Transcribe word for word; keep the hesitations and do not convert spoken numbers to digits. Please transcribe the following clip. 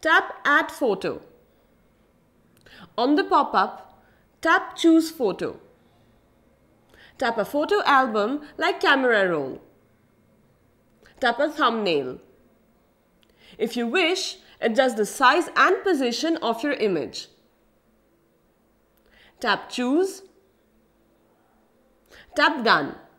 tap Add Photo. On the pop-up, tap Choose Photo. Tap a photo album like Camera Roll. Tap a thumbnail. If you wish, adjust the size and position of your image. Tap Choose. Tap Done.